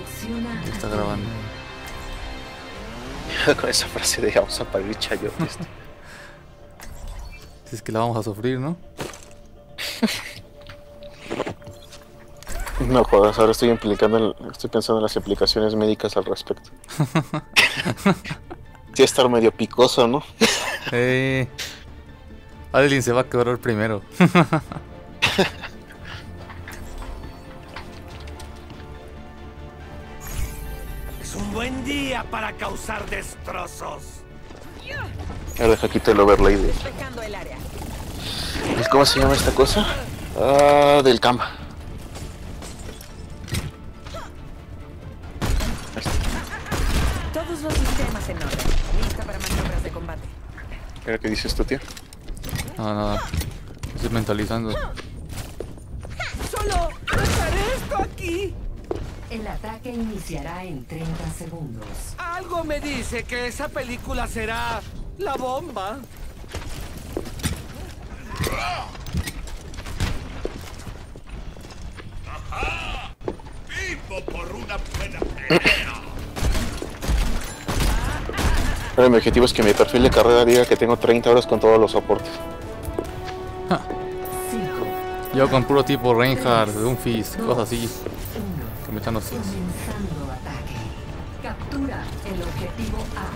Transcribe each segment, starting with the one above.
Está grabando. Con esa frase de vamos a parir chayotes. Si es que la vamos a sufrir, ¿no? No jodas, ahora estoy pensando en las implicaciones médicas al respecto. Sí, estar medio picoso, ¿no? Adeline se va a quebrar primero. Es un buen día para causar destrozos. Ahora deja quito el overlay de... ¿Cómo se llama esta cosa? Ah, del cam. Todos los sistemas en orden. Lista para maniobras de combate. ¿Qué dices tú, tío? No, nada. Estoy mentalizando. ¡Solo dejaré esto aquí! El ataque iniciará en 30 segundos. Algo me dice que esa película será la bomba. ¡Vivo por una buena pelea! Pero mi objetivo es que mi perfil de carrera diga que tengo 30 horas con todos los soportes. Yo con puro tipo Reinhardt, Doomfist, cosas así. Que me echan los pies. Comenzando ataque. Captura el objetivo A.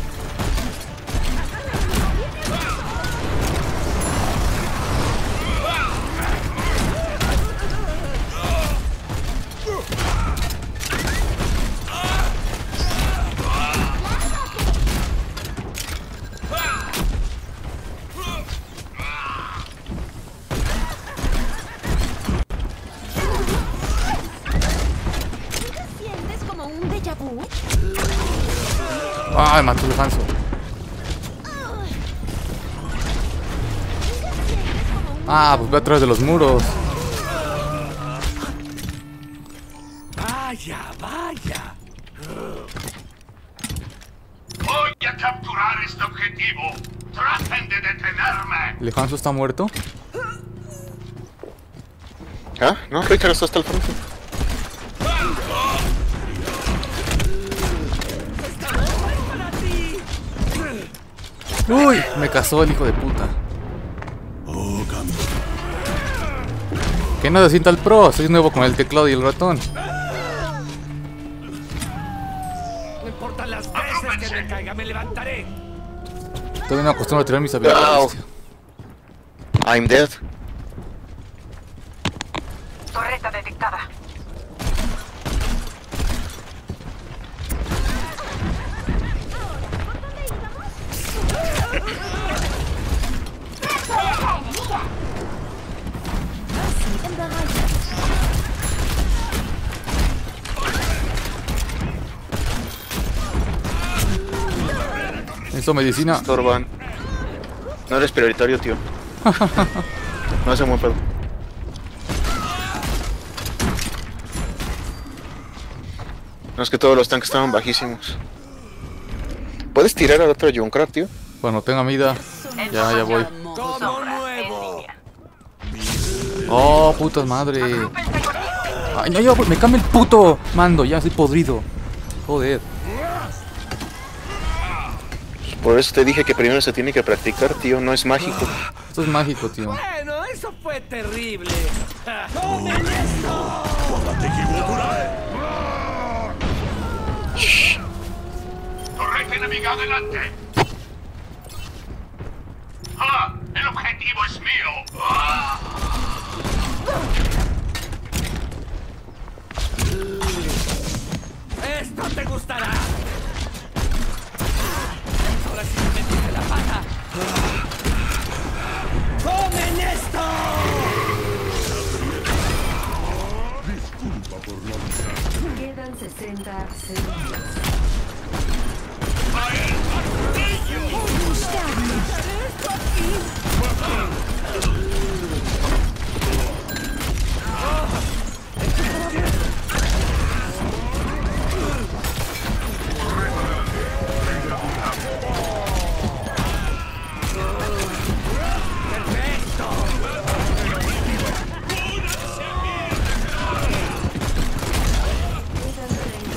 ¡Ay, mató el Hanzo! Ah, pues ve atrás de los muros. Vaya, vaya. Voy a capturar este objetivo. Traten de detenerme. ¿El Hanzo está muerto? ¿Ah? No, Richard está hasta el frente. ¡Uy! Me casó el hijo de puta. Que no se sienta el pro, soy nuevo con el teclado y el ratón. No importan las veces que me caiga, me levantaré. Todavía no acostumbro a tirar mis habilidades. I'm dead. Torreta detectada. Eso, medicina. Estorban. No eres prioritario, tío. No hace buen pedo. No, es que todos los tanques estaban bajísimos. ¿Puedes tirar al otro Junkrat, tío? Cuando tenga vida. Ya voy. Como nuevo. Oh, puta madre. Ay, no, me cambia el puto mando. Ya estoy podrido. Joder. Por eso te dije que primero se tiene que practicar, tío. No es mágico. Esto es mágico, tío. Bueno, eso fue terrible. ¡Tomen esto! Torreta enemiga adelante. ¡Ah! El objetivo es mío. ¡Ah! ¡Esto te gustará! Ahora sí me metiste la pata. ¡Tomen esto! Quedan 60 segundos. Quedan 30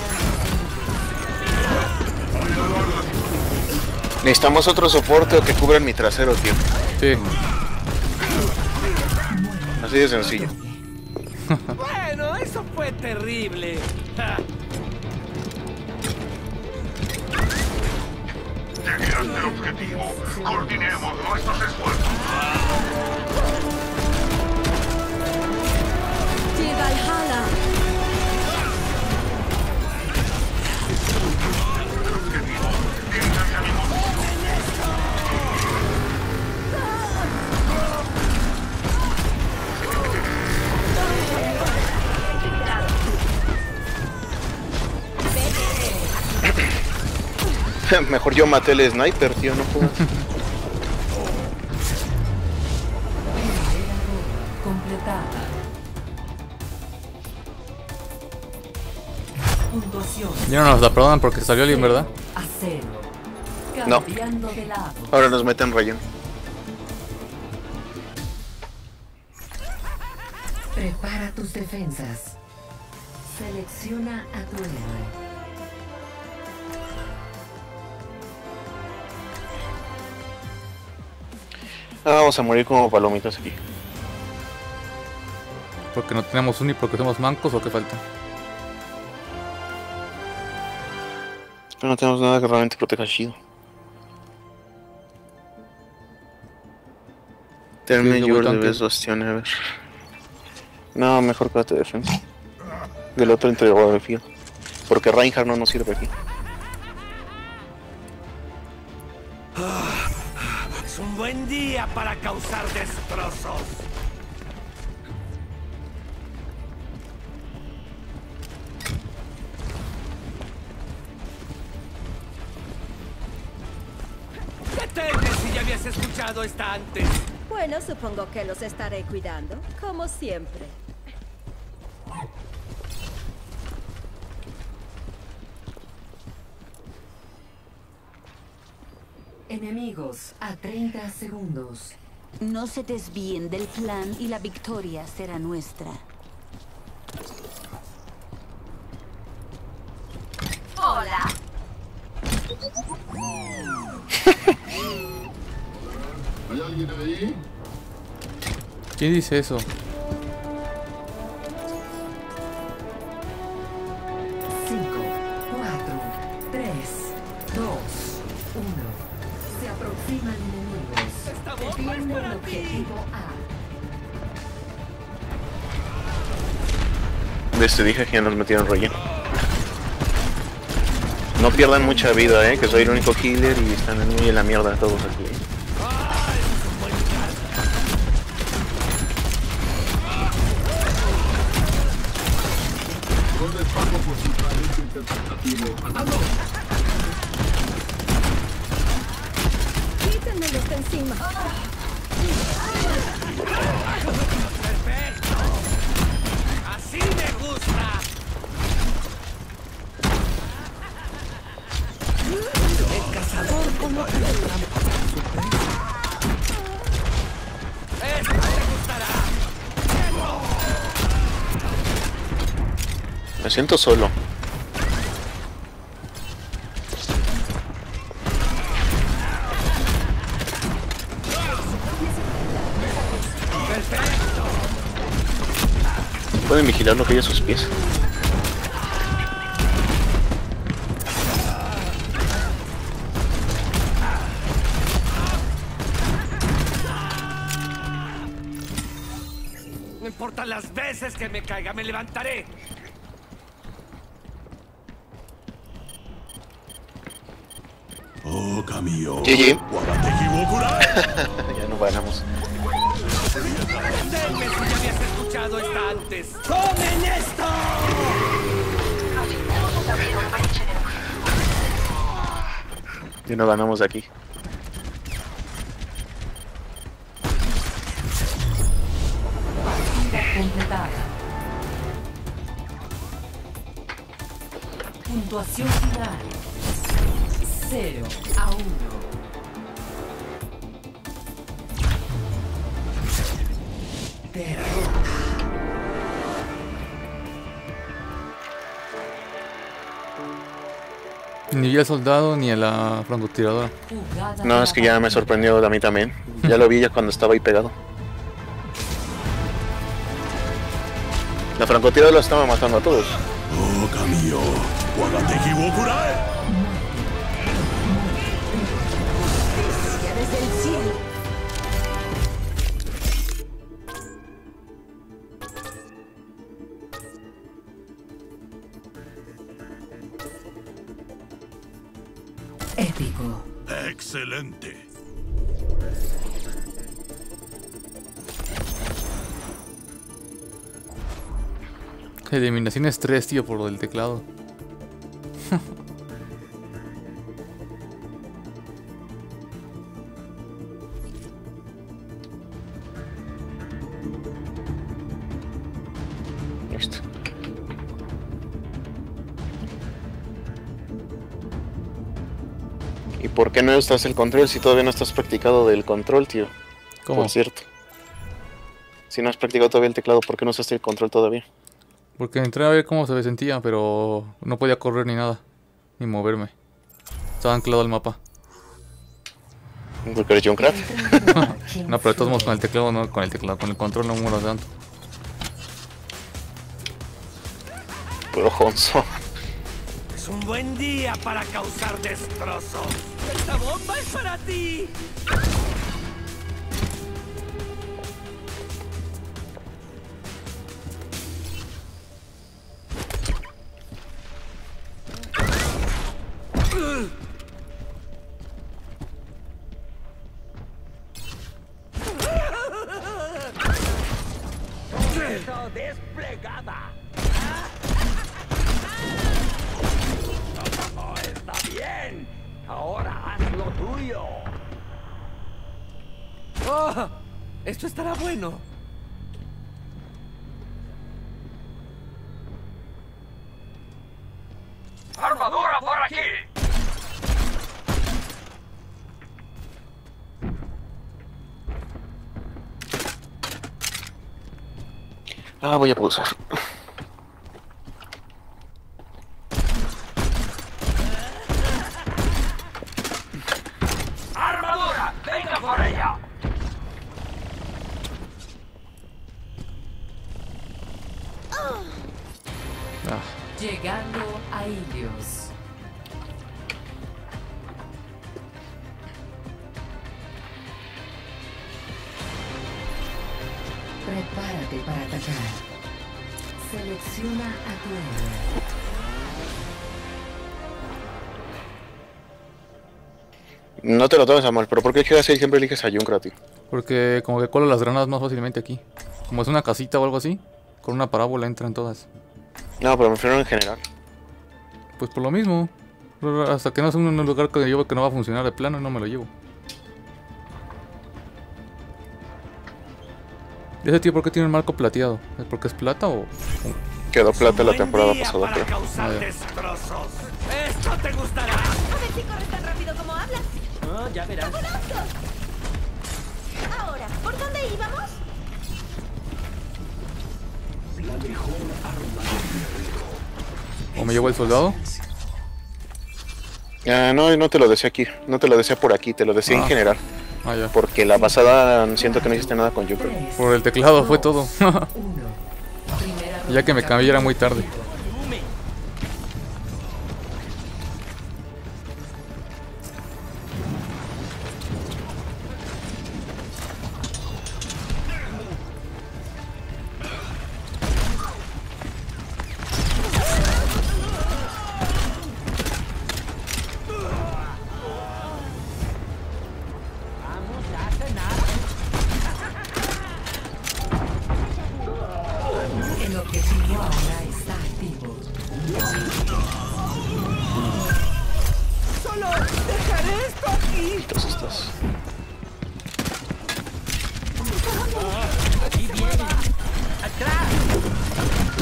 Necesitamos otro soporte o que cubran mi trasero, tío. Sí. Así de sencillo. Bueno, eso fue terrible. Ja. Llegaste al objetivo. Coordinemos nuestros esfuerzos. Valhalla. Mejor yo maté el sniper, tío, no puedo. Completada. Puntuación. Ya no nos la perdonan porque salió alguien, ¿verdad? A 0. No. Cambiando de lado. Ahora nos meten relleno. Prepara tus defensas. Selecciona a tu héroe. Vamos a morir como palomitas aquí. Porque no tenemos uni, porque somos mancos o qué falta. Pero no tenemos nada que realmente proteja chido. Terme Sí, your tanque. the best bastion ever. No, mejor quédate de defensa. Del otro entregó de field. Porque Reinhardt no nos sirve aquí. Es un buen día para causar destrozos. Detente si ya habías escuchado esta antes. Bueno, supongo que los estaré cuidando, como siempre. Enemigos a 30 segundos. No se desvíen del plan y la victoria será nuestra. Hola. ¿Hay alguien ahí? ¿Quién dice eso? 5, 4, 3, 2, 1. Se aproximan enemigos. Esta bomba es Defiende el para ti. objetivo A. Te dije que ya nos metieron relleno. No pierdan mucha vida, que soy el único healer y están muy en la mierda todos aquí. No les pago por su talento interpretativo. ¡Atado! Quítenmelos de encima. Perfecto. Así me gusta. El cazador coloca la trampa para su presa. Esta te gustará. Me siento solo. Pueden vigilar lo que hay a sus pies. No importa las veces que me caiga, me levantaré. GG. Ya no ganamos. Deténme si ya habías escuchado esta antes. ¡Tomen esto! Ya no ganamos de aquí. Completada. Puntuación final. 0 a 1. Derrota. Ni vi al soldado ni a la francotiradora. Jugada No, es que ya me sorprendió a mí también. Ya lo vi ya cuando estaba ahí pegado. La francotiradora lo estaba matando a todos. Ya desde el cielo. épico. Excelente. Eliminación estrés, tío, por lo del teclado. Listo. ¿Y por qué no estás el control si todavía no estás practicado del control, tío? ¿Cómo? Por cierto. Si no has practicado todavía el teclado, ¿por qué no usaste el control todavía? Porque entré a ver cómo se sentía, pero no podía correr ni nada. Ni moverme. Estaba anclado al mapa. Porque eres Junkrat. No, pero de todos modos con el teclado, no con el teclado. Con el control no muero tanto. Pero Honzo. Es un buen día para causar destrozos. ¡Esta bomba es para ti! ¡Desplegada! ¡Oh, está bien! ¡Ahora haz lo tuyo! ¡Oh! ¡Esto estará bueno! ¡Armadura por aquí! Ah, voy a pausar. ¡Armadura! ¡Venga por ella! Ah, Llegando a Ilios. Prepárate para atacar. Selecciona a tu héroe. No te lo tomes a mal, pero ¿por qué quieres siempre eliges a Junkrat, tío? porque como que colo las granadas más fácilmente aquí. Como es una casita o algo así, con una parábola entran todas. No, pero me refiero en general. Pues por lo mismo. Hasta que no es un lugar que yo veo que no va a funcionar de plano, no me lo llevo. ¿Y ese tío por qué tiene un marco plateado? ¿Es porque es plata o...? Quedó plata la Buen temporada día pasada, para creo. causar Ah, ya. destrozos. ¡Esto te gustará! A ver si corres tan rápido como hablas. Ya verás. Ahora, ¿por dónde íbamos? ¿O me llevo el soldado? No, no te lo decía aquí. No te lo decía por aquí, te lo decía en general. Ah, ya. Porque la pasada siento que no hiciste nada con Junkrat. Por el teclado fue todo. 1. Primera Ya que me cambié era muy tarde. El objetivo ahora está activo. ¡Solo dejaré esto aquí! Entonces estás. ¡Aquí viene! ¡Atrás!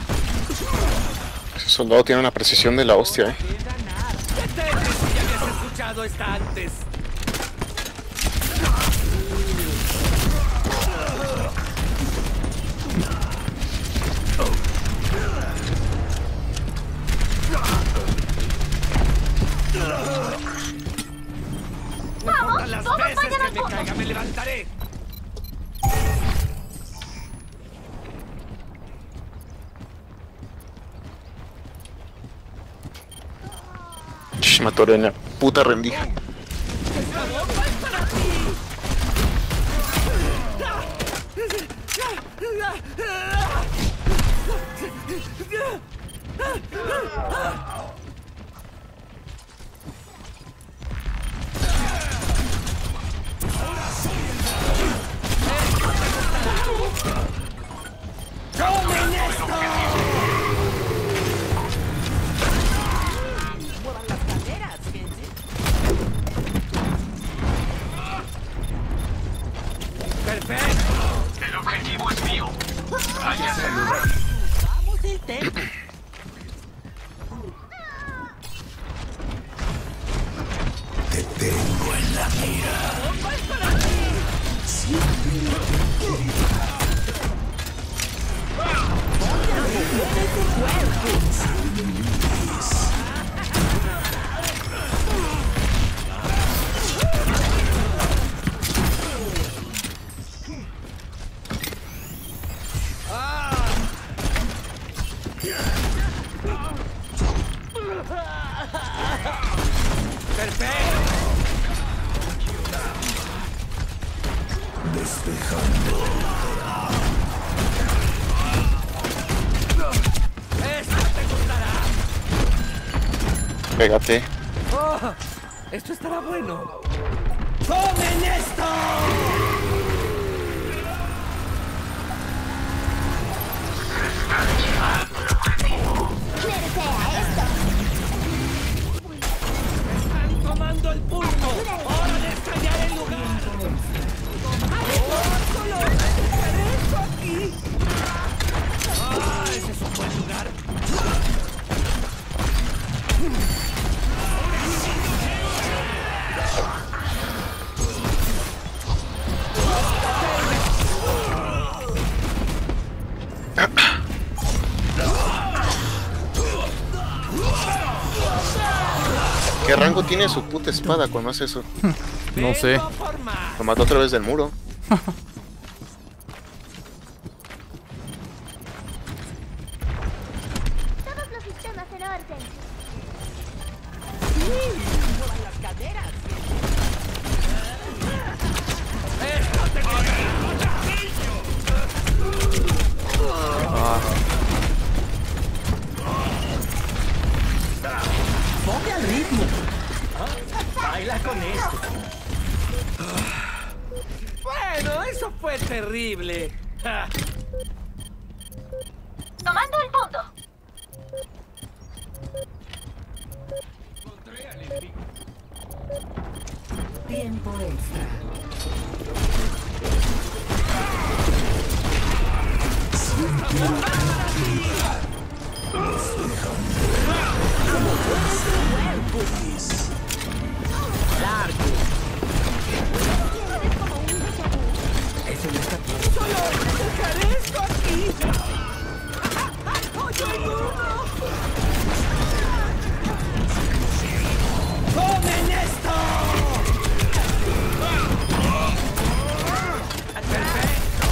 Ese soldado tiene una precisión de la hostia, ¡Detente si ya habías escuchado escuchado esta antes. No importa las veces que me caiga, me levantaré. Me atoré en la puta rendija. ¡Esta bomba es para ti! ¡Tomen esto! ¡Perfecto! El objetivo es mío. ¡Vamos el tempo! Te tengo en la mira. ¡La bomba es para ti! ¡Perfecto! ¡Esto te gustará! Pégate. ¡Oh! ¡Esto estará bueno! ¡Tomen esto! ¡Están tomando el pulso! ¡Hora de estallar el lugar! ¡Oh, solo dejaré esto aquí! ¡Ah, ese es un buen lugar! ¿Qué rango tiene su puta espada cuando hace eso? No sé. Vengo por más. Lo mató otra vez del muro. Todos los sistemas en orden. ¡Muevan las caderas! ¡Esto te ¡ponte al ritmo! ¡Baila con esto! Bueno, eso fue terrible. Ja. Tomando el punto. Tiempo extra. Eso no está bien. ¡Solo dejaré esto aquí! ¡Oye, uno! ¡Tomen esto! ¡Perfecto!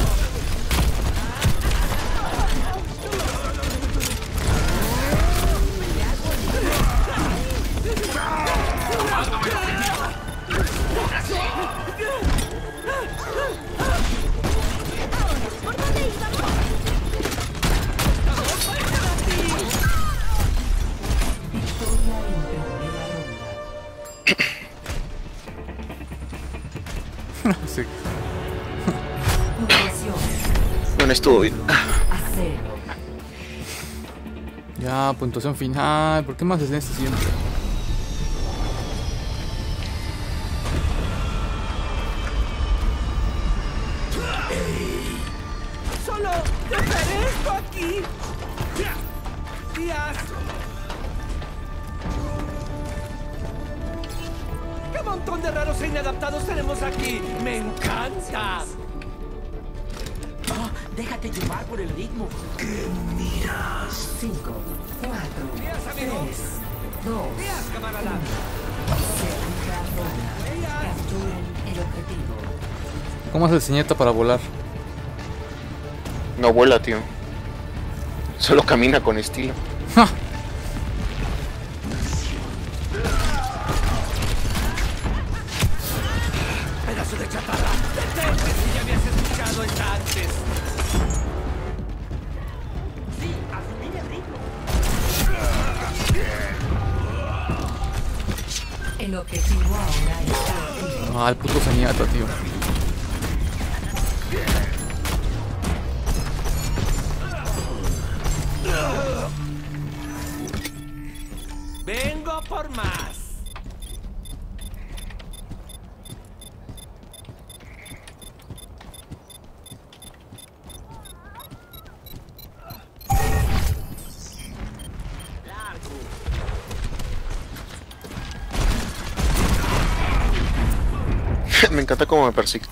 ¿Por dónde íbamos? Victoria en primera ronda. Sí. Puntuación Bueno, estuvo bien. a 0. Ya, puntuación final. ¿Por qué más es este siempre? ¡Solo dejaré esto aquí! ¡Díaz! montón de raros e inadaptados tenemos aquí! ¡Me encanta! Déjate llevar por el ritmo. 5, 4, 3, 2, ¡Días, camarada! segunda ronda. Capturen el objetivo. ¿Cómo hace el ciñeta para volar? No vuela, tío. Solo camina con estilo. ¡Ja! ¡Pedazo de chatarra! ¡Detente si ya habías escuchado esta antes! Sí, a subir el ritmo. El objetivo ahora está. Ah, el puto ciñeta, tío. ¡Vengo por más! Me encanta cómo me persigue.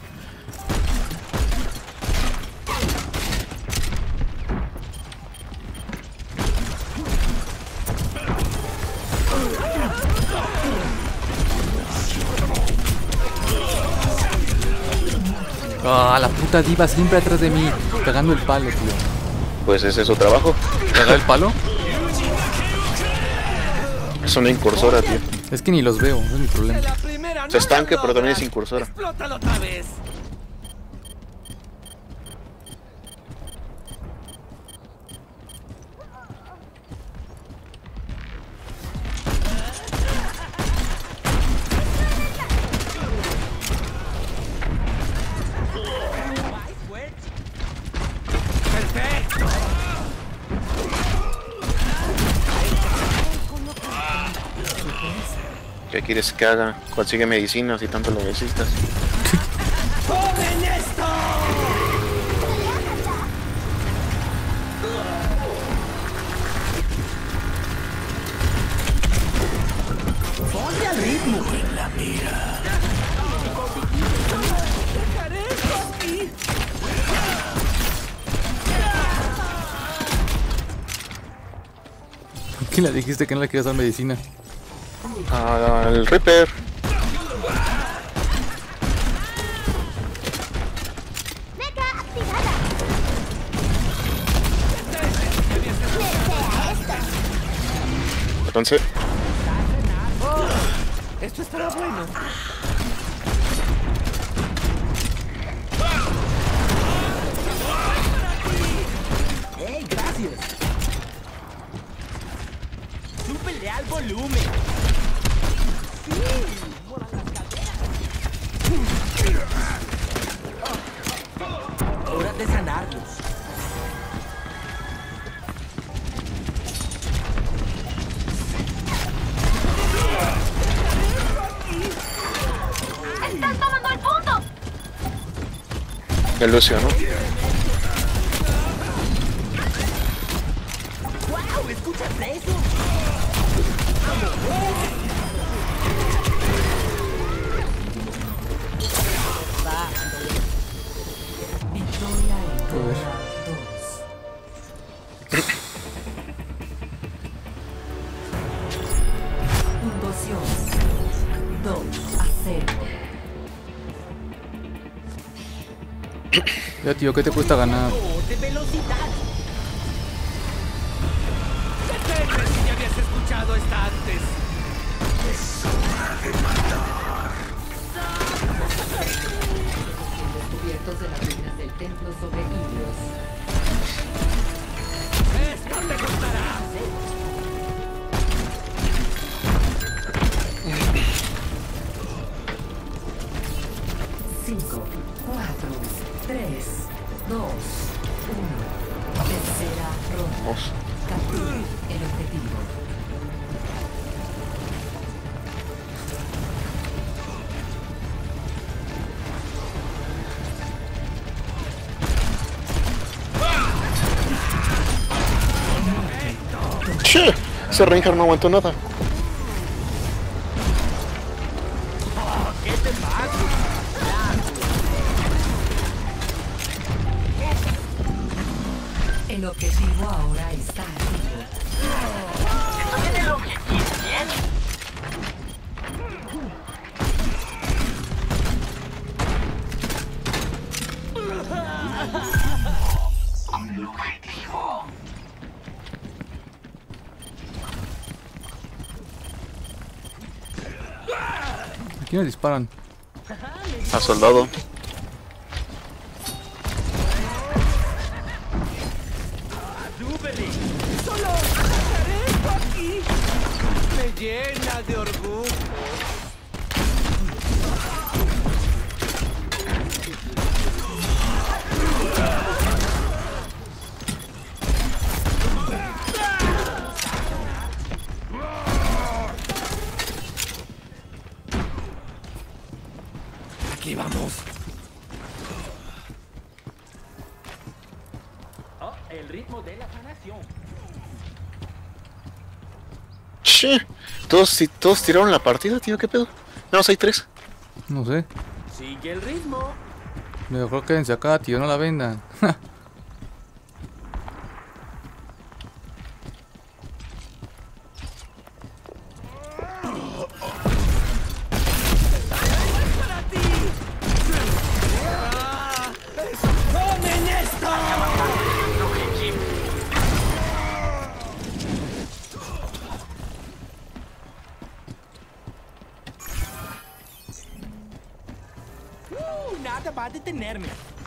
Ah, la puta diva siempre atrás de mí, cagando el palo, tío. Pues ese es su trabajo. ¿Cagar el palo? Es una incursora, tío. Es que ni los veo, ese es mi problema. La primera no Se estanque, la pero también logras. es incursora. ¡Explótalo otra vez! ¡Perfecto! ¿Qué quieres que haga? Consigue medicinas si tanto lo necesitas. ¡Tomen esto! Ponte al ritmo. En la mira. ¡Dejaré esto aquí! ¿Por qué le dijiste que no le querías dar medicina? Al Reaper. ¡Meca activada! ¡Nerfea esto! Entonces, Esto estará bueno. Gracias. Súbele al volumen. Hora de sanarlos. ¡Están tomando el punto! el Lucio, ¿no? ¡Wow! ¿Escuchas eso? Victoria en Joder. ronda 2. Puntuación 2-0. Ya, tío, ¿qué te cuesta ganar? ¡De velocidad! ¡Detente si ya habías escuchado esta antes! Descubiertos de las ruinas del templo sobre Helios. ¡Esto te gustará! 5, 4, 3, 2, 1. Tercera ronda. Vamos. Capturen el objetivo. ¡Che! Ese Reinhardt no aguantó nada. El objetivo ahora está activo. ¿Estoy en el objetivo bien? Con el objetivo. Aquí me disparan. A soldado. ¡Solo dejaré esto aquí! Me llena de orgullo. Aquí vamos. Oh, el ritmo de la sanación. Che, todos tiraron la partida, tío, ¿qué pedo? No, hay 3. No sé. Sigue el ritmo. Mejor quédense acá, tío, no la vendan. ¡Para ti! ¡Tomen esto! Nada va a detenerme.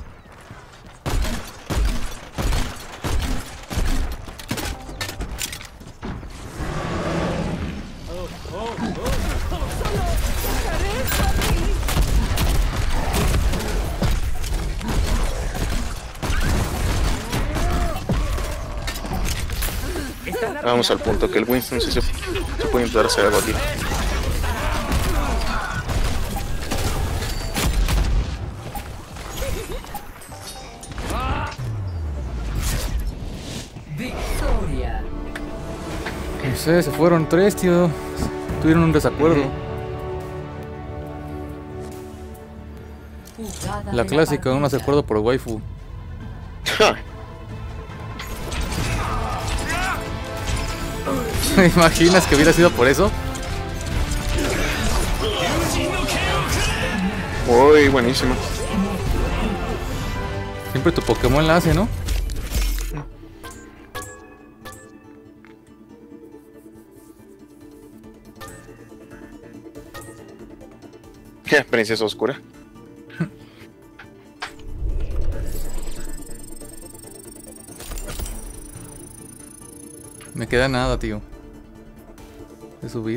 Solo dejaré esto aquí. Vamos al punto, que el Winston sí se puede intentar hacer algo aquí. Victoria. No sé, se fueron 3, tío. Tuvieron un desacuerdo. Jugada La de clásica, un partida. desacuerdo por waifu. ¿Te imaginas que hubiera sido por eso? Uy, buenísimo. Siempre tu Pokémon la hace, ¿no? ¿Qué? Princesa oscura. Me queda nada, tío. De subir.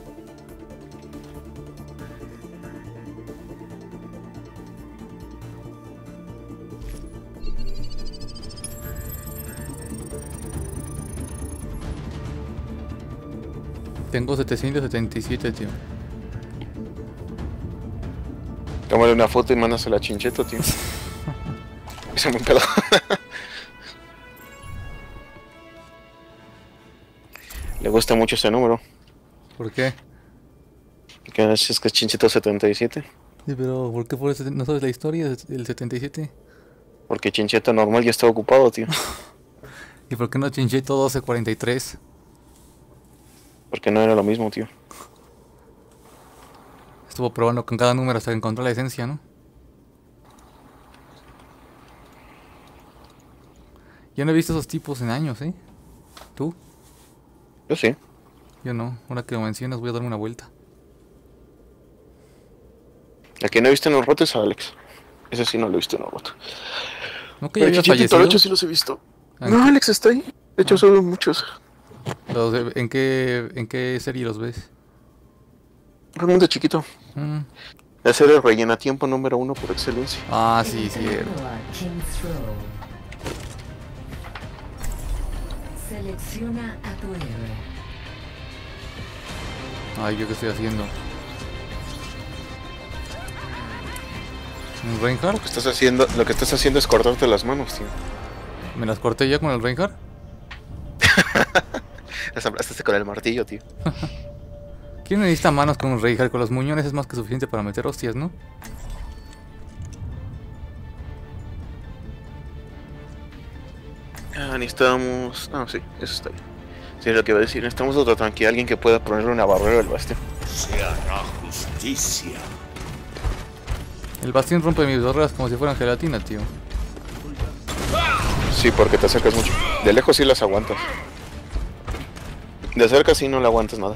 Tengo 777, tío. Tómale una foto y mándasela a Chincheto, tío. Es muy pedo. Le gusta mucho ese número. ¿Por qué? Que es que es Chincheto 77. Sí, pero ¿por qué por eso no sabes la historia del 77? Porque Chincheto normal ya está ocupado, tío. ¿Y por qué no Chincheto 1243? Porque no era lo mismo, tío. Estuvo probando con cada número hasta que encontró la esencia, ¿no? Yo no he visto esos tipos en años, ¿eh? ¿Tú? Yo sí. Yo no. Ahora que lo mencionas voy a darme una vuelta. El que no he visto en los rotos es a Alex. Ese sí no lo he visto en los rotos. ¿No que ya había Chinchito y fallecido? Tolocho sí los he visto. ¿En No, qué? Alex está ahí. De hecho, son muchos. ¿En qué serie los ves? Realmente chiquito. Mm. La serie rellena tiempo número 1 por excelencia. Ah, sí, cierto. Continúa King's Row. Selecciona a tu héroe. Ay, ¿yo qué estoy haciendo? ¿Un Reinhardt? Lo que estás haciendo es cortarte las manos, tío. ¿Me las corté ya con el Reinhardt? Las aplastaste con el martillo, tío. ¿Quién necesita manos con un Reinhardt? Con los muñones es más que suficiente para meter hostias, ¿no? necesitamos... No, sí, eso está bien. Sí, es lo que iba a decir. Necesitamos otro tanque, alguien que pueda ponerle una barrera al bastión. Se hará justicia. El bastión rompe mis barreras como si fueran gelatina, tío. Sí, porque te acercas mucho. De lejos sí las aguantas. De cerca sí no le aguantas nada.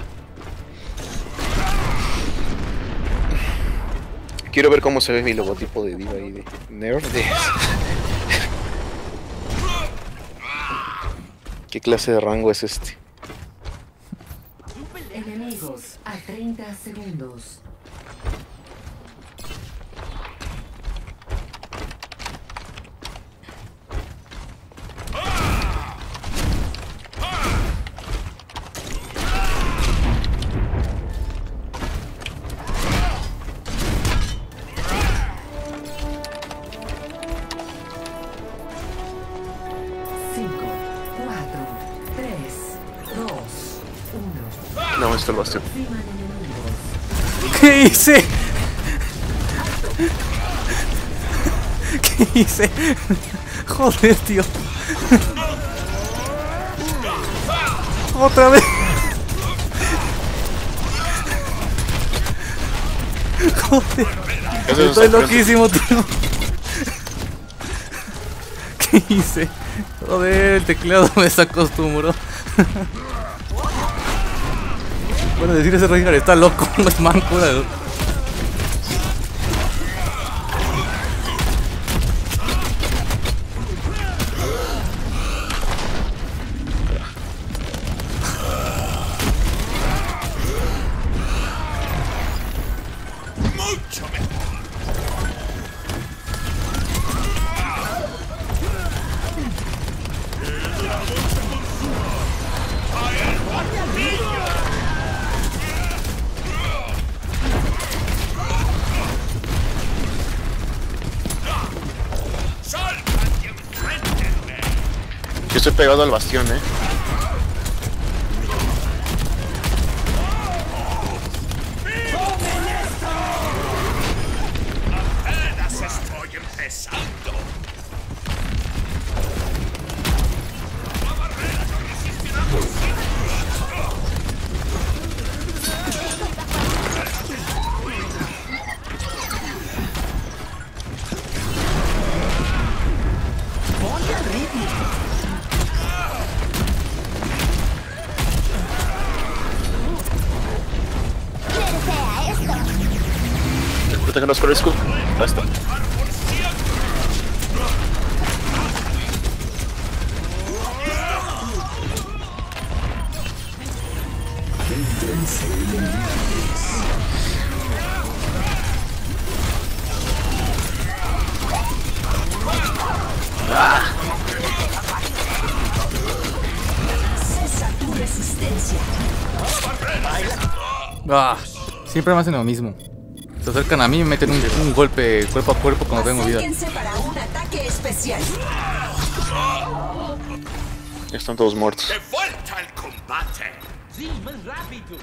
Quiero ver cómo se ve mi logotipo de diva y de nerd. ¿Qué clase de rango es este? Enemigos a 30 segundos. No, esto el bastión. ¿Qué hice? ¿Qué hice? Joder, tío. Otra vez. Joder. Estoy loquísimo, tío. ¿Qué hice? Joder, el teclado me desacostumbró. Bueno, decir ese Reinhardt está loco, no es manco. Mucho mejor. Yo estoy pegado al bastión, Apenas estoy empezando. La barrera no resistirá por Ponte al ritmo. Protégenos con el escudo. Ahí está. Cesa tu resistencia. Ah, siempre me hacen lo mismo. Se acercan a mí y me meten un golpe cuerpo a cuerpo cuando tengo vida. Acérquense para un ataque especial. Ya están todos muertos. ¡De vuelta al combate! Sí, más rápido.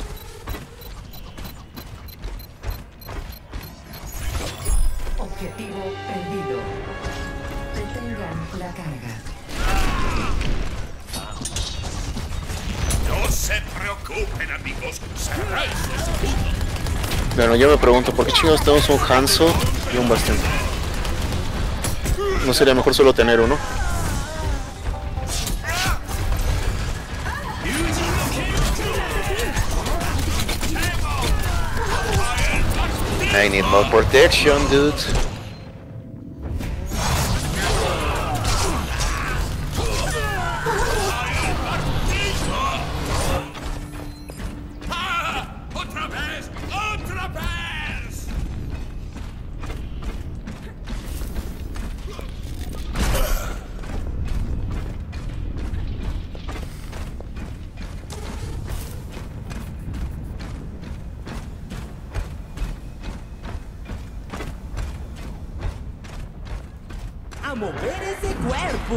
Objetivo perdido. Detengan la carga. No se preocupen, amigos. Cerráis su escudo. Bueno, yo me pregunto, ¿por qué chingados tenemos un Hanzo y un bastión? ¿No sería mejor solo tener uno? I need more protection, dude. ¡Otra vez! ¡Otra vez! A mover ese cuerpo.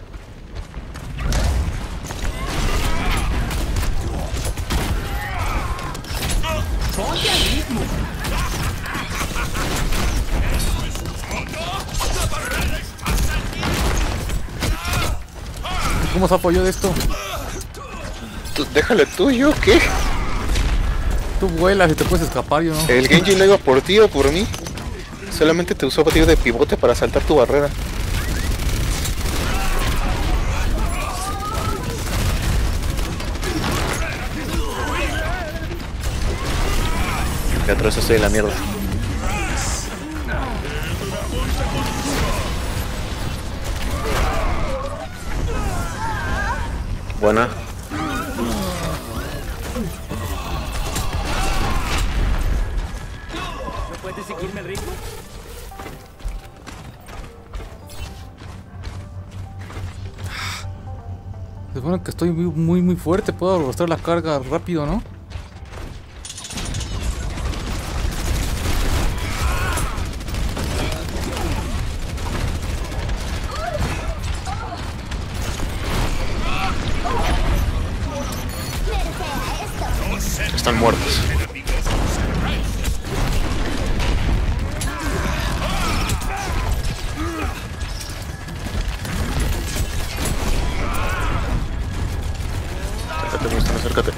Ponte al ritmo. ¡La barrera está salida! ¿Cómo se apoyó de esto? Déjale tú, ¿yo qué? Tú vuelas y te puedes escapar, yo no. El Genji no iba por ti o por mí. Solamente te usó batido de pivote para saltar tu barrera. Que atrás estoy de la mierda. Buena. ¿No puedes seguirme el ritmo? Se supone que estoy muy fuerte. Puedo arrastrar la carga rápido, ¿no? Están muertos. Acércate, Winston, acércate.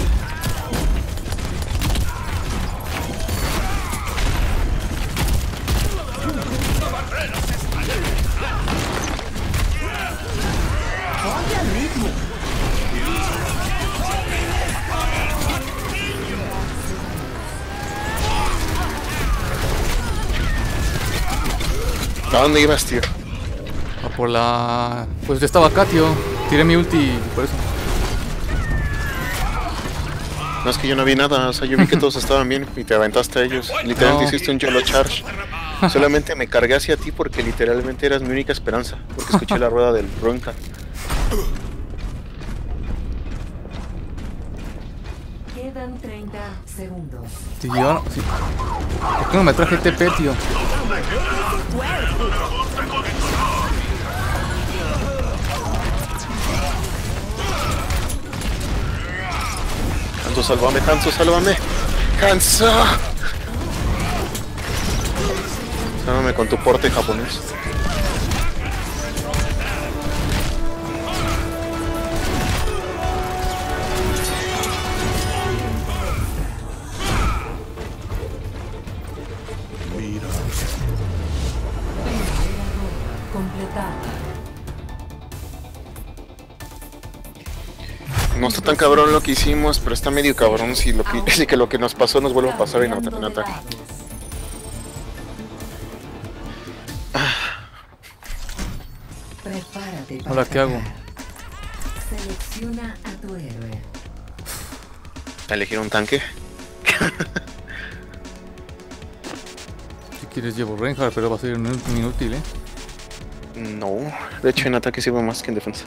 Ponte al ritmo. ¿A dónde ibas, tío? A por la... Pues yo estaba acá, tío. Tiré mi ulti y por eso. No, es que yo no vi nada, o sea, yo vi que todos estaban bien y te aventaste a ellos. Literalmente No. hiciste un YOLO charge. Solamente me cargué hacia ti porque literalmente eras mi única esperanza. Porque escuché la rueda del Ronca. Quedan 30 segundos. Sí, yo... Sí. ¿Por qué no me traje TP, tío? Hanzo, sálvame, Hanzo, sálvame. ¡Hanzo! Sálvame con tu porte japonés. Completada. No está tan cabrón lo que hicimos, pero está medio cabrón si lo que, si que lo que nos pasó nos vuelve a pasar en Cambiando de ataque. lados. Prepárate para Ahora, ¿qué hago? atacar. Selecciona a tu héroe. ¿Elegir un tanque? Si quieres llevo Reinhardt, pero va a ser inútil, ¿eh? No, de hecho en ataque sirve más que en defensa.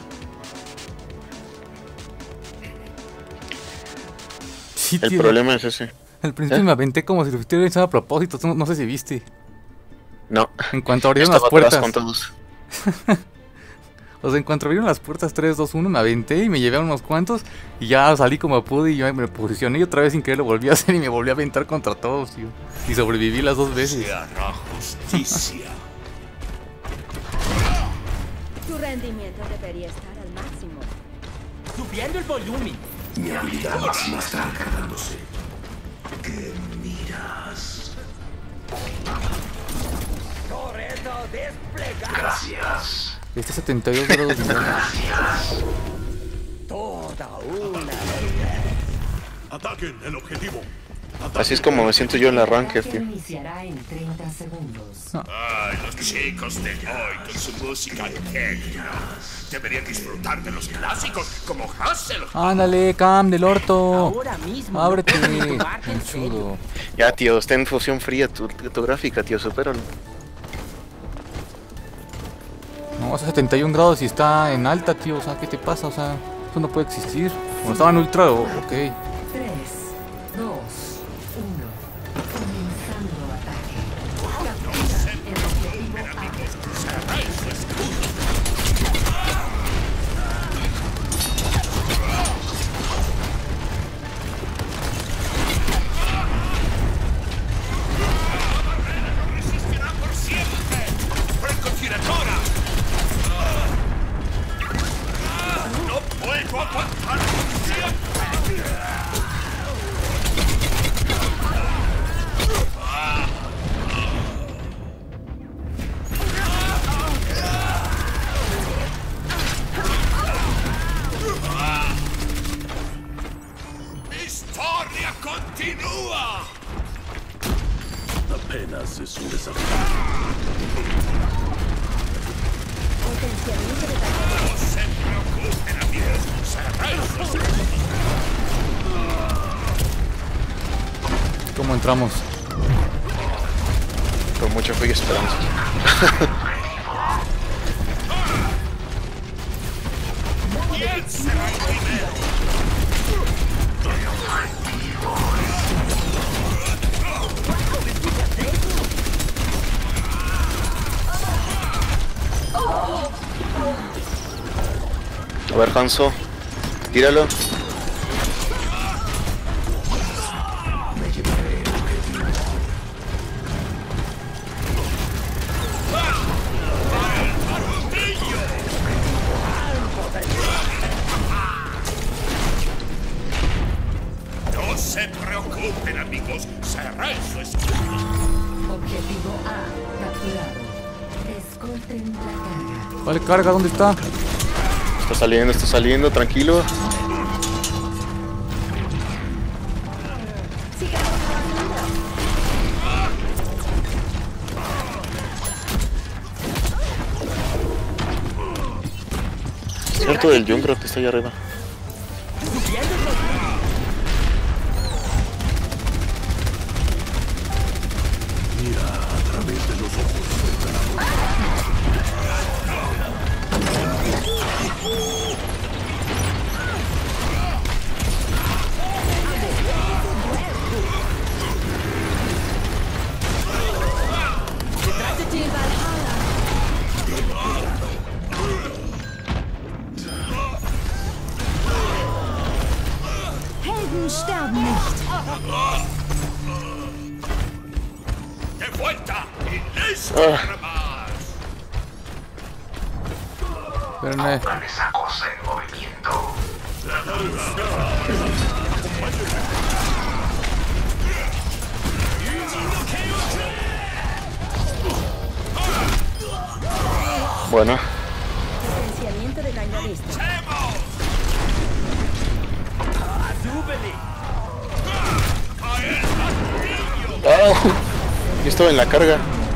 Sí, El tío. problema es ese. Al principio me aventé como si lo estuviera hecho a propósito. No sé si viste. No. En cuanto abrieron las Estaba atrás puertas. con todos. O sea, en cuanto abrieron las puertas 3, 2, 1, me aventé y me llevé a unos cuantos. Y ya salí como pude y yo me posicioné y otra vez sin querer lo volví a hacer y me volví a aventar contra todos, tío. Y sobreviví las dos veces. Se hará justicia. Tu rendimiento debería estar al máximo. Subiendo el volumen. Mi habilidad máxima está cargándose. ¿Qué miras? Torredo desplegado. Gracias. Este 72 grados de daño. Toda una. Ataquen el objetivo. Así es como me siento yo en la ranked, Ataque tío. iniciará en 30 segundos. Ay, los chicos de hoy con su música técnica. Deberían disfrutar de los clásicos como Hassel. Ándale, Cam del orto. Ahora mismo. no Ábrete, puedo tomarte en serio. chudo. Ya, tío, está en fusión fría tu gráfica, tío, supéralo. No, es a 71 grados y está en alta, tío. O sea, ¿qué te pasa? O sea, eso no puede existir. Cuando estaba en ultra, ok. 3, 2, 1. Comenzando ataque. Captura el objetivo A. Resistirá por siempre. Francotiradora. hace su desafío. No se preocupen, amigos. Cerráis sus ojos. ¿Cómo entramos? Con mucha fe y esperanza. ¿Quién será el primero? A ver, Hanzo, tíralo. No se preocupen, amigos. Cerráis su escudo. Objetivo A capturado. Escolten la carga. Vale, carga, ¿dónde está? Está saliendo, tranquilo. Cierto del Junkrat que está allá arriba. Mira a través de los ojos del Helden sterben nicht. ¡De vuelta! ¡Y listo para más! Espérenme. esa cosa en movimiento. Bueno, Potenciamiento de daño listo. ¡oh! Yo estaba en la carga.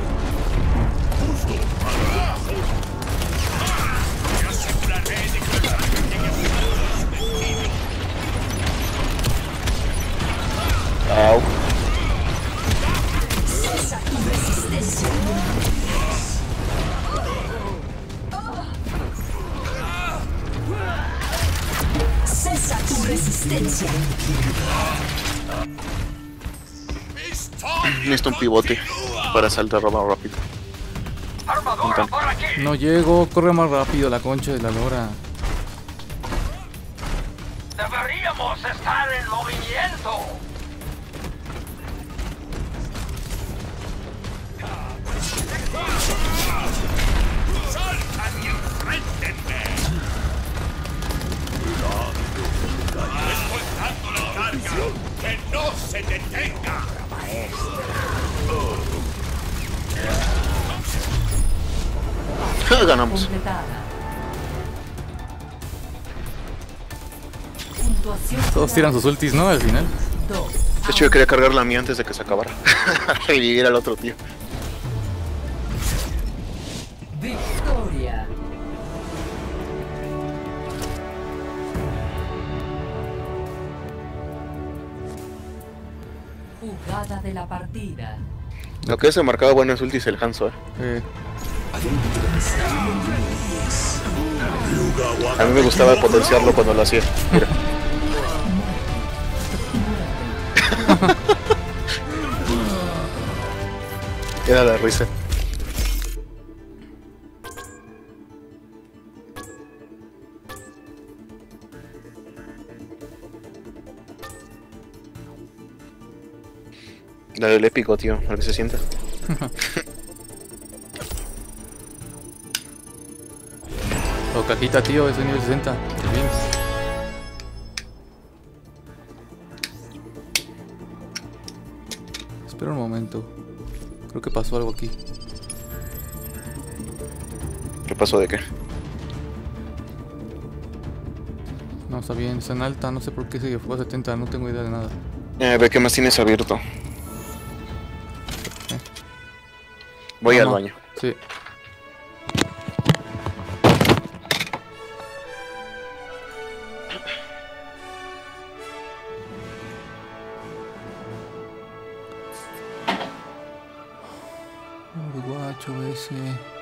Au. Cesa tu resistencia. Necesito un pivote para saltar más rápido. ¡Armadura por aquí! No llego, corre más rápido la concha de la lora. ¡Deberíamos estar en movimiento! ¡Saltan y enfréntenme! ¡Estoy dando la carga! ¡Que no se detenga! Ganamos. Completada. Puntuación Todos tiran sus ultis, ¿no? Al final. 2. De hecho, yo quería cargar la mía antes de que se acabara. Revivir al otro tío. Victoria. Jugada de la partida. Lo que se marcaba buenas ultis el Hanzo, A mí me gustaba potenciarlo cuando lo hacía. Mira. Era la risa. Dale el épico, tío, para que se sienta. O cajita, tío, es de nivel 60. Qué bien. Espera un momento. Creo que pasó algo aquí. ¿Qué pasó de qué? No, está bien, está en alta. No sé por qué se fue a 70. No tengo idea de nada. Ve qué más tienes abierto. Voy al Vamos. baño. Sí. El guacho ese.